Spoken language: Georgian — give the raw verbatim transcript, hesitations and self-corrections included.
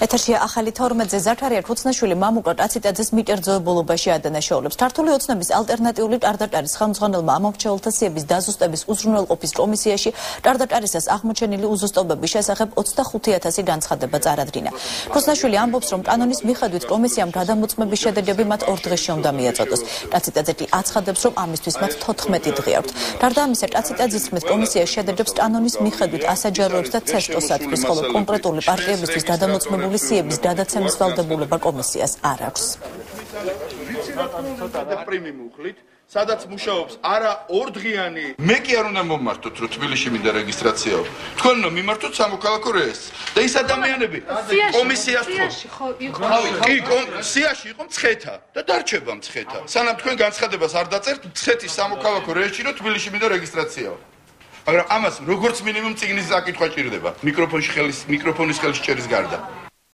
ეთერშია ახალი თორმეტზე ზაქარია ქუცნაშვილი მამუკა კაციტაძის მიკერძოებულობაში ადანაშაულებს. ქართული ოცნების ალტერნატიული ტარდატარის ხელმძღვანელმა ამომრჩეველთა სიების დაზუსტების უზრუნველყოფის კომისიაში ტარდატარისას აღმოჩენილი უზუსტობების შესახებ ოცდახუთი ათასი განცხადება წარადგინა. ქუცნაშვილი ამბობს, რომ კანონის მიხედვით კომისიამ გადამოწმების შედეგები მათ ორ დღეში უნდა მიაწოდოს. კაციტაძე კი აცხადებს, რომ ამისთვის მათ თოთხმეტი დღე აქვთ. გარდა ამისა, კაციტაძის თქმით, კომისია შედეგებს კანონის მიხედვით ასაჯაროებს და ცესტოს აწვის, ხოლო კონკრეტული პარტიებისთვის გადამოწმებული სიების გადაცემის ვალდებულება კომისიას არ აქვს. სადაც მუშაობს არა ორდღიანი მე კი არ უნდა მომმართოთ რომ თბილისში მინდა რეგისტრაციაო თქვენ უნდა მიმართოთ სამოქალაქო რეესტრს და ის ადამიანები კომისიას კი სიაში იყო მცხეთა და დარჩება მცხეთა სანამ თქვენ განცხადებას არ დაწერთ მცხეთის სამოქალაქო რეესტრში რომ თბილისში მინდა რეგისტრაციაო მაგრამ ამას როგორც მინიმუმ წიგნის საკითხვა ჭირდება მიკროფონში ხელის მიკროფონის ხელში ჭერის გარდა